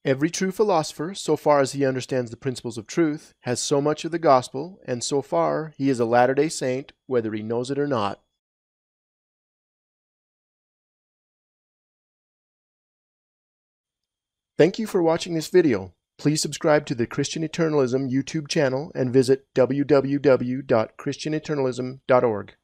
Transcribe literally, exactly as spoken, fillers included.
Every true philosopher, so far as he understands the principles of truth, has so much of the gospel, and so far he is a Latter-day Saint, whether he knows it or not. Thank you for watching this video. Please subscribe to the Christian Eternalism YouTube channel and visit w w w dot christian eternalism dot org.